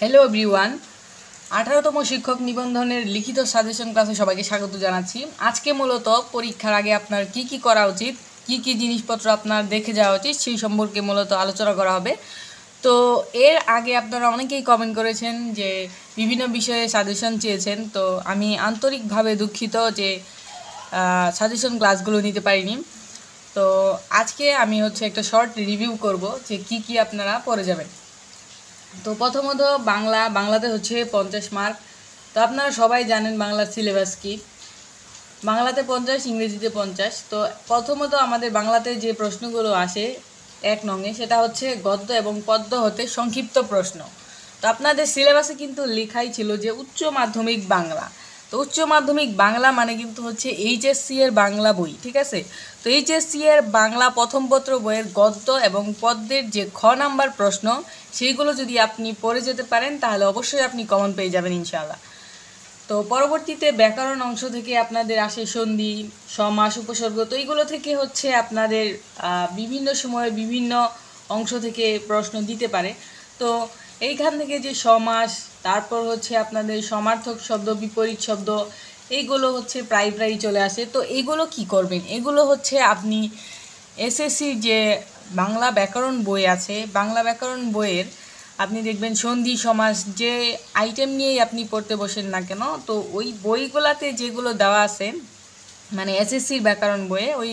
Hello everyone, 18তম শিক্ষক নিবন্ধনের লিখিত সাজেশন ক্লাসে সবাইকে স্বাগত জানাচ্ছি। আজকে মূলত পরীক্ষার আগে আপনার কি কি করা উচিত, কি কি জিনিসপত্র আপনার দেখে যাওয়া উচিত সেই সম্পর্কে মূলত আলোচনা করা হবে। তো এর আগে আপনারা অনেকেই কমেন্ট করেছেন যে বিভিন্ন বিষয়ে সাজেশন চেয়েছেন। তো আমি আন্তরিকভাবে দুঃখিত যে সাজেশন ক্লাসগুলো নিতে পারিনি। তো আজকে আমি একটা শর্ট রিভিউ করব যে কি কি আপনারা পড়ে যাবেন। তো প্রথমত বাংলাতে 50 মার্ক। তো আপনারা সবাই জানেন বাংলার সিলেবাস কি। বাংলাতে 50, ইংরেজিতে 50। তো প্রথমত আমাদের বাংলাতে যে প্রশ্নগুলো আসে 1 নংয়ে, সেটা হচ্ছে গদ্য এবং পদ্য হতে সংক্ষিপ্ত প্রশ্ন। তো আপনাদের সিলেবাসে কিন্তু লেখাই ছিল যে উচ্চ মাধ্যমিক বাংলা। তো উচ্চ মাধ্যমিক বাংলা মানে কিন্তু এইচএসসি এর বাংলা বই, ঠিক আছে। তো এইচএসসি এর বাংলা প্রথম পত্র বইয়ের গদ্য এবং পদ্যের যে খ নাম্বার প্রশ্ন, সেইগুলো যদি আপনি পড়ে যেতে পারেন তাহলে অবশ্যই আপনি কমন পেয়ে যাবেন ইনশাআল্লাহ। তো পরবর্তীতে ব্যাকরণ অংশ থেকে আপনাদের আসে সন্ধি, সমাস, উপসর্গ। তো এইগুলো থেকে আপনাদের বিভিন্ন সময়ে বিভিন্ন অংশ থেকে প্রশ্ন দিতে পারে। তো এইখান থেকে যে সমাস, তারপর আপনাদের সমার্থক শব্দ, বিপরীত শব্দ, এইগুলো প্রায় চলে আসে। তো এইগুলো কি করবেন, এগুলো আপনি এসএসসির যে বাংলা ব্যাকরণ বই আছে, বাংলা ব্যাকরণ বইয়ের আপনি দেখবেন সন্ধি, সমাস যে আইটেম নিয়েই আপনি পড়তে বসেন না কেন, তো ওই বইগুলাতে যেগুলো দেওয়া আছে, মানে এসএসসির ব্যাকরণ বইয়ে ওই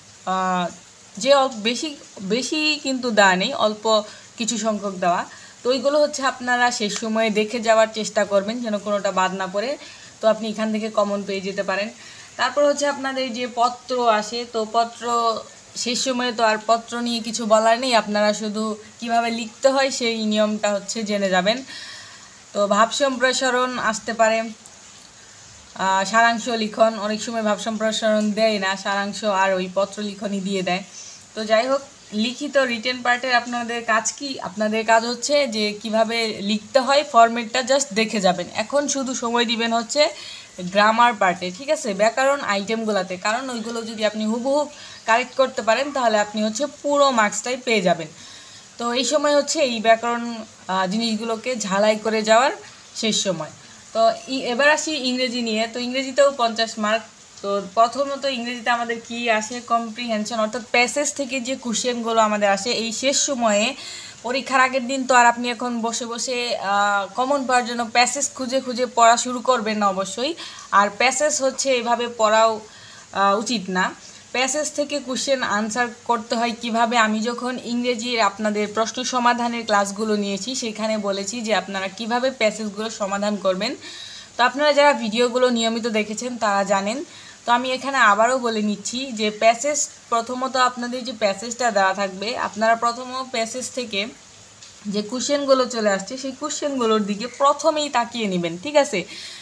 যে বেশি বেশি কিন্তু দেওয়া নেই, অল্প কিছু সংখ্যক দেওয়া। তো ওইগুলো আপনারা শেষ সময়ে দেখে যাওয়ার চেষ্টা করবেন যেন কোনোটা বাদ না পড়ে। তো আপনি এখান থেকে কমন পেয়ে যেতে পারেন। তারপর আপনাদের যে পত্র আসে, তো পত্র শেষ সময়ে তো আর পত্র নিয়ে কিছু বলার নেই, আপনারা শুধু কিভাবে লিখতে হয় সেই নিয়মটা জেনে যাবেন। তো ভাব সম্প্রসারণ আসতে পারে, সারাংশ লিখন, অনেক সময় ভাব সম্প্রসারণ দেয় না, সারাংশ আর ওই পত্র লিখনই দিয়ে দেয়। তো যাই হোক, লিখিত রিটেন পার্টের আপনাদের কাজ কি, আপনাদের কাজ যে কিভাবে লিখতে হয় ফরম্যাটটা জাস্ট দেখে যাবেন। এখন শুধু সময় দিবেন গ্রামার পার্টে, ঠিক আছে, ব্যাকরণ আইটেমগুলোতে, কারণ ওইগুলো যদি আপনি হুবহু কারেক্ট করতে পারেন তাহলে আপনি পুরো মার্কসটাই পেয়ে যাবেন। তো এই সময় এই ব্যাকরণ জিনিসগুলোকে ঝালাই করে যাওয়ার শেষ সময়। তো এবার আসি ইংরেজি নিয়ে। তো ইংরেজিতেও 50 মার্ক। তো প্রথমত ইংরেজিতে আমাদের কি আসে, কম্প্রিহেনশন, অর্থাৎ প্যাসেজ থেকে যে কোশ্চেনগুলো আমাদের আসে এই শেষ সময়ে। পরীক্ষার আগের দিন তো আর আপনি এখন বসে বসে কমন পাওয়ার জন্য প্যাসেজ খুঁজে খুঁজে পড়া শুরু করবেন না অবশ্যই। আর প্যাসেজ এভাবে পড়াও উচিত না। প্যাসেজ থেকে কোশ্চেন আনসার করতে হয় কিভাবে, আমি যখন ইংরেজির আপনাদের প্রশ্ন সমাধানের ক্লাসগুলো নিয়েছি সেখানে বলেছি যে আপনারা কিভাবে প্যাসেজগুলো সমাধান করবেন। তো আপনারা যারা ভিডিওগুলো নিয়মিত দেখেছেন তারা জানেন। তো আমি এখানে আবারও বলে নিচ্ছি যে প্যাসেজ, প্রথমত আপনাদের যে প্যাসেজটা দেওয়া থাকবে, আপনারা প্যাসেজ থেকে যে কোশ্চেনগুলো চলে আসছে সেই কোশ্চেনগুলোর দিকে প্রথমেই তাকিয়ে নেবেন, ঠিক আছে।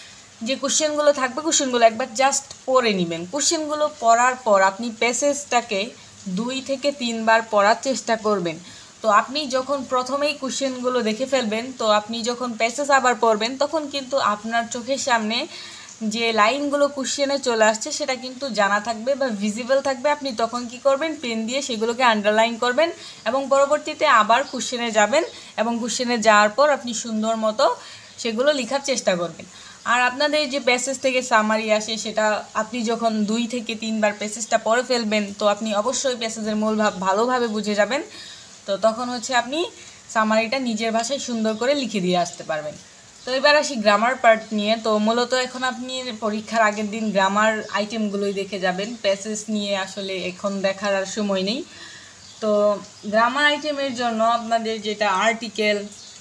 যে কোশ্চেনগুলো থাকবে কোশ্চেনগুলো একবার জাস্ট পড়ে নেবেন। কোশ্চেনগুলো পড়ার পর আপনি প্যাসেজটাকে 2 থেকে 3 বার পড়ার চেষ্টা করবেন। তো আপনি যখন প্রথমেই কোশ্চেনগুলো দেখে ফেলবেন, তো আপনি যখন প্যাসেজ আবার পড়বেন তখন কিন্তু আপনার চোখের সামনে যে লাইনগুলো কোশ্চেনে চলে আসছে সেটা কিন্তু জানা থাকবে বা ভিজিবল থাকবে। আপনি তখন কি করবেন, পেন দিয়ে সেগুলোকে আন্ডারলাইন করবেন এবং পরবর্তীতে আবার কোশ্চেনে যাবেন এবং কোশ্চেনে যাওয়ার পর আপনি সুন্দর মতো সেগুলো লেখার চেষ্টা করবেন। আর আপনাদের যে প্যাসেজ থেকে সামারি আসে, সেটা আপনি যখন 2 থেকে 3 বার প্যাসেজটা পড়ে ফেলবেন তো আপনি অবশ্যই প্যাসেজের মূল ভাব ভালোভাবে বুঝে যাবেন। তো তখন আপনি সামারিটা নিজের ভাষায় সুন্দর করে লিখে দিয়ে আসতে পারবেন। তো এবার আসি গ্রামার পার্ট নিয়ে। তো মূলত এখন আপনি পরীক্ষার আগের দিন গ্রামার আইটেমগুলোই দেখে যাবেন, প্যাসেজ নিয়ে আসলে এখন দেখার আর সময় নেই। তো গ্রামার আইটেমের জন্য আপনাদের যেটা আর্টিকেল,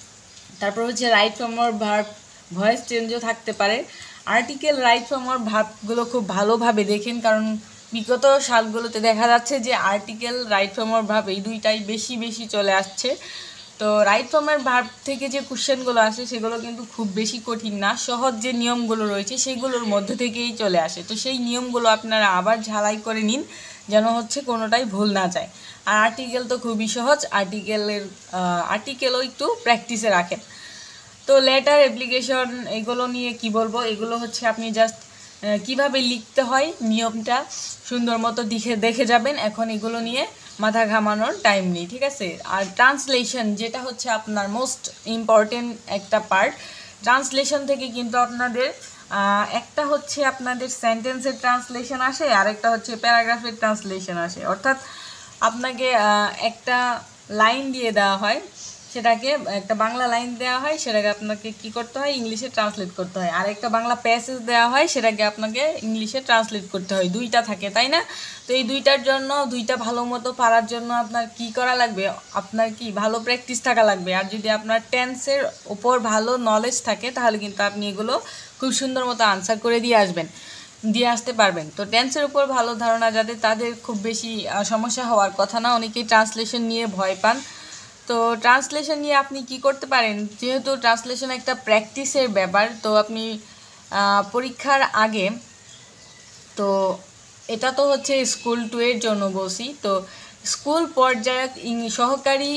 তারপর right form of verb, voice চেঞ্জও থাকতে পারে। আর্টিকেল, রাইট ফর্ম অর ভার্বগুলো খুব ভালোভাবে দেখেন, কারণ বিগত সালগুলোতে দেখা যাচ্ছে যে article, right form of verb এই দুইটাই বেশি চলে আসছে। তো রাইট ফর্মের ভার্ব থেকে যে কোশ্চেনগুলো আসে সেগুলো কিন্তু খুব বেশি কঠিন না, সহজ যে নিয়মগুলো রয়েছে সেগুলোর মধ্যে থেকেই চলে আসে। তো সেই নিয়মগুলো আপনারা আবার ঝালাই করে নিন যেন কোনোটাই ভুল না যায়। আর আর্টিকেল তো খুবই সহজ, আর্টিকেলও একটু প্র্যাকটিসে রাখেন। তো লেটার, অ্যাপ্লিকেশন, এগুলো নিয়ে কি বলবো, এগুলো আপনি জাস্ট কিভাবে লিখতে হয় নিয়মটা সুন্দর মতো দেখে যাবেন। এখন এগুলো নিয়ে মাথা ঘামানোর টাইম নেই, ঠিক আছে। আর ট্রান্সলেশন যেটা হচ্ছে আপনার মোস্ট ইম্পর্টেন্ট একটা পার্ট, ট্রান্সলেশন থেকে কিন্তু আপনাদের একটা হচ্ছে আপনাদের সেন্টেন্সের ট্রান্সলেশন আসে, আর একটা হচ্ছে প্যারাগ্রাফের ট্রান্সলেশন আসে। অর্থাৎ আপনাকে একটা লাইন দিয়ে দেওয়া হয়, সেটাকে একটা বাংলা লাইন দেওয়া হয়, সেটাকে আপনাকে কি করতে হয়, ইংলিশে ট্রান্সলেট করতে হয়। আর একটা বাংলা প্যাসেজ দেওয়া হয়, সেটাকে আপনাকে ইংলিশে ট্রান্সলেট করতে হয়। দুইটা থাকে, তাই না? তো এই দুইটার জন্য, দুইটা ভালো মতো পারার জন্য আপনার কি করা লাগবে, আপনার কি ভালো প্র্যাকটিস থাকা লাগবে। আর যদি আপনার টেন্সের ওপর ভালো নলেজ থাকে, তাহলে কিন্তু আপনি এগুলো খুব সুন্দর মতো আনসার করে দিয়ে আসতে পারবেন। তো টেন্সের উপর ভালো ধারণা যাদের, তাদের খুব বেশি সমস্যা হওয়ার কথা না। অনেকেই ট্রান্সলেশন নিয়ে ভয় পান। তো ট্রান্সলেশন নিয়ে আপনি কি করতে পারেন, যেহেতু ট্রান্সলেশন একটা প্র্যাকটিসের ব্যাপার, তো আপনি পরীক্ষার আগে, তো এটা তো হচ্ছে স্কুল 2 এর জন্য বলছি। তো স্কুল পর্যায়ে সহকারী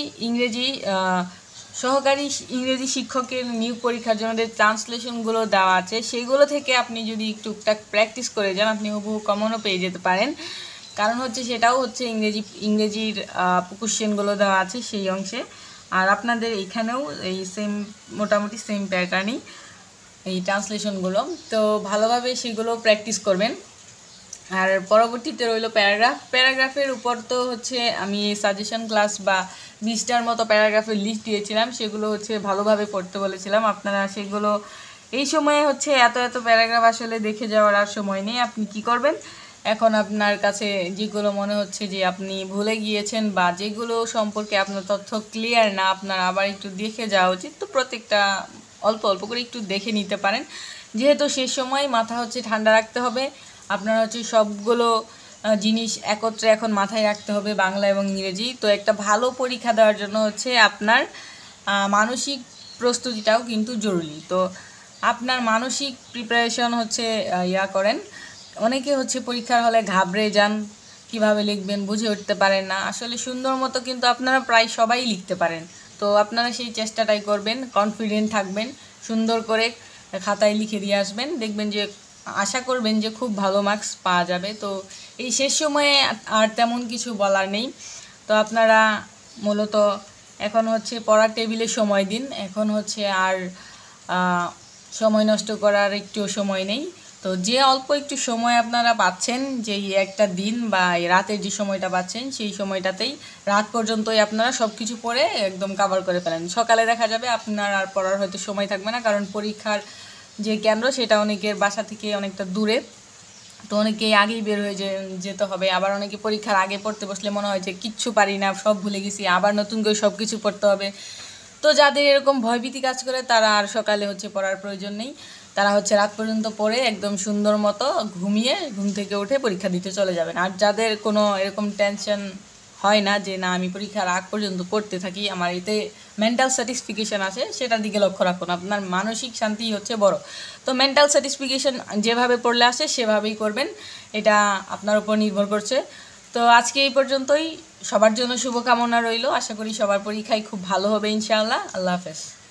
ইংরেজি শিক্ষকের নিয়োগ পরীক্ষার জন্য যে ট্রান্সলেশনগুলো দেওয়া আছে, সেগুলো থেকে আপনি যদি টুকটাক প্র্যাকটিস করে যান, আপনি হুবহু কমনও পেয়ে যেতে পারেন। কারণ হচ্ছে সেটাও হচ্ছে ইংরেজির কোশ্চেনগুলো দেওয়া আছে সেই অংশে। আর আপনাদের এখানেও এই মোটামুটি সেম প্যাটার্নই এই ট্রান্সলেশনগুলো। তো ভালোভাবে সেগুলো প্র্যাকটিস করবেন। আর পরবর্তীতে রইল প্যারাগ্রাফের উপর। তো হচ্ছে আমি সাজেশন ক্লাস বা 20টার মতো প্যারাগ্রাফের লিস্ট দিয়েছিলাম, সেগুলো হচ্ছে ভালোভাবে পড়তে বলেছিলাম। আপনারা সেগুলো এই সময়ে হচ্ছে এত প্যারাগ্রাফ আসলে দেখে যাওয়ার আর সময় নেই। আপনি কি করবেন, এখন আপনার কাছে যেগুলো মনে হচ্ছে যে আপনি ভুলে গিয়েছেন বা যেগুলো সম্পর্কে আপনার তথ্য ক্লিয়ার না, আপনার আবার একটু দেখে যাওয়া উচিত। তো প্রত্যেকটা অল্প অল্প করে একটু দেখে নিতে পারেন, যেহেতু শেষ সময় মাথা হচ্ছে ঠান্ডা রাখতে হবে। আপনার হচ্ছে সবগুলো জিনিস একত্রে এখন মাথায় রাখতে হবে, বাংলা এবং ইংরেজি। তো একটা ভালো পরীক্ষা দেওয়ার জন্য হচ্ছে আপনার মানসিক প্রস্তুতিটাও কিন্তু জরুরি। তো আপনার মানসিক প্রিপারেশন হচ্ছে করেন। অনেকে হচ্ছে পরীক্ষার হলে ঘাবড়ে যান, কিভাবে লিখবেন বুঝে উঠতে পারেন না। আসলে সুন্দর মতো কিন্তু আপনারা প্রায় সবাই লিখতে পারেন। তো আপনারা সেই চেষ্টাটাই করবেন, কনফিডেন্ট থাকবেন, সুন্দর করে খাতায় লিখে দিয়ে আসবেন। দেখবেন যে, আশা করবেন যে খুব ভালো মার্কস পাওয়া যাবে। তো এই শেষ সময়ে আর তেমন কিছু বলার নেই। তো আপনারা মূলত এখন হচ্ছে পড়ার টেবিলে সময় দিন। এখন হচ্ছে আর সময় নষ্ট করার একটুও সময় নেই। তো যে অল্প একটু সময় আপনারা পাচ্ছেন, যেই একটা দিন বা রাতের যে সময়টা পাচ্ছেন, সেই সময়টাতেই রাত পর্যন্তই আপনারা সব কিছু পড়ে একদম কভার করে ফেলেন। সকালে দেখা যাবে আপনার আর পড়ার হয়তো সময় থাকবে না, কারণ পরীক্ষার যে কেন্দ্র সেটা অনেকের বাসা থেকে অনেকটা দূরে। তো অনেকেই আগেই বের হয়ে যেতে হবে। আবার অনেকে পরীক্ষার আগে পড়তে বসলে মনে হয় যে কিচ্ছু পারি না, সব ভুলে গেছি, আবার নতুন করে সব কিছু পড়তে হবে। তো যাদের এরকম ভয়ভীতি কাজ করে, তারা আর সকালে হচ্ছে পড়ার প্রয়োজন নেই। তারা হচ্ছে রাত পর্যন্ত পড়ে একদম সুন্দর মতো ঘুমিয়ে ঘুম থেকে উঠে পরীক্ষা দিতে চলে যাবেন। আর যাদের কোনো এরকম টেনশন হয় না যে না আমি পরীক্ষার আগ পর্যন্ত পড়তে থাকি, আমার এতে মেন্টাল স্যাটিসফিকেশান আছে, সেটার দিকে লক্ষ্য রাখুন। আপনার মানসিক শান্তি হচ্ছে বড়। তো মেন্টাল স্যাটিসফিকেশান যেভাবে পড়লে আসে সেভাবেই করবেন, এটা আপনার উপর নির্ভর করছে। তো আজকে এই পর্যন্তই। সবার জন্য শুভকামনা রইল। আশা করি সবার পরীক্ষায় খুব ভালো হবে ইনশাআল্লাহ। আল্লাহ হাফেজ।